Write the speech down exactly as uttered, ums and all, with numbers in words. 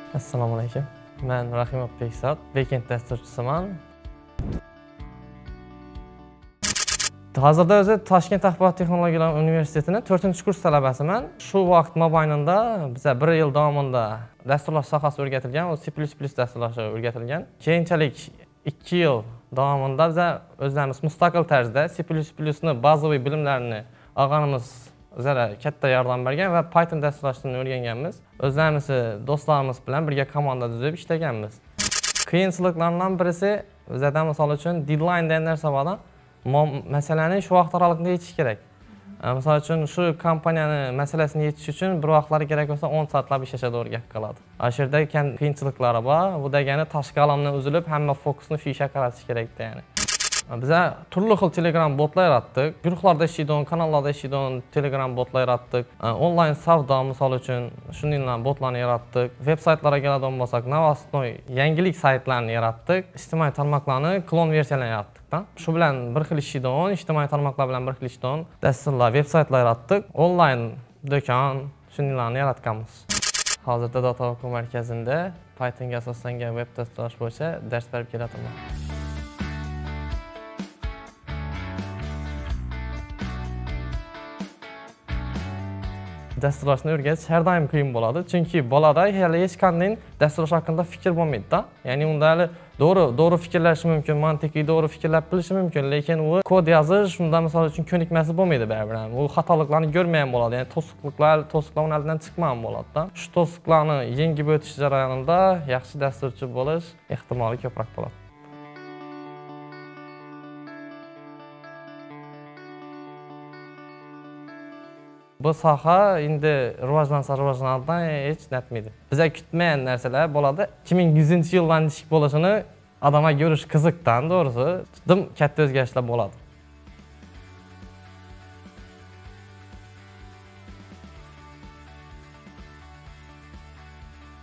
Assalomu alaykum. Men Rahimov Bekzod, backend dasturchisiman. Hozirda o'zi Toshkent axborot texnologiyalari universitetining to'rtinchi kurs talabasiman. Shu vaqt mobaynida biza bir yil davomida dasturlash sohasi o'rgatilgan, o C plus plus dasturlashi o'rgatilgan. Keyinchalik ikki yil davomida biza o'zimiz mustaqil tarzda C plus plus ni bazaviy bilimlarini olganimiz o'zaro katta yordam bergan va Python dasturlashni o'rganganmiz. O'zimiz do'stlarimiz bilan birga komanda tuzib ishlaganmiz. Qiyinchiliklardan birisi bizda misol uchun deadline degan narsa bor. Masalani shu vaqt oralig'ida yechish kerak. Misol uchun shu kompaniyani masalasini yechish uchun bir vaqtlari kerak bo'lsa o'n soatlab ishlashga to'g'ri gap qoladi. Ashirda qiyinchiliklari bor. Bu degani tashqi olamdan uzilib, hamma fokusni shu ishga qaratish kerak degani. Biz turli xil Telegram botlar yaratdik. Guruhlarda ishlaydigan, kanallarda ishlaydigan Telegram botlar yaratdik. Onlayn savdo misol uchun shuningdek botlarni yaratdik. Veb-saytlarga keladigan bo'lsak, Novostnoy yangilik saytlarini yaratdik. Ijtimoiy tarmoqlarni klon versiyalarini yaratdik. Shu bilan bir xil ishlaydigan, ijtimoiy tarmoqlar bilan bir xil ishlaydigan dasturlar, veb-saytlar yaratdik. Onlayn do'kon shuninglarni yaratganmiz. Hozirda Data o'quv markazida Pythonga asoslangan web dasturlash bo'yicha dars berib kelaman. Dasturlashni o'rgatish har doim qiyin bo'ladi, chunki bolada hali hech qanday dasturlash haqida fikr bo'lmaydi-da. Ya'ni unda hali to'g'ri, to'g'ri fikrlashi mumkin, mantiqiy to'g'ri fikrlab bilishi mumkin, lekin u kod yozish, shunda misol uchun ko'nikmasi bo'lmaydi baribir. U xatoliklarni ko'rmagan bo'ladi, ya'ni to'siqliklar, to'siqlar undan chiqmagan bo'ladi-da. Shu to'siqlarni yengib o'tish jarayonida yaxshi dasturchi bo'lish ehtimoli ko'proq bo'ladi. Bu soha endi rivojlansa rivojlanadidan hech netmaydi. Biza kutmagan narsalar bo'ladi. ikki ming yuzinchi yildan ishik bo'lishini odamga ko'rish qiziqdan, to'g'risi, juda katta o'zgarishlar bo'ladi.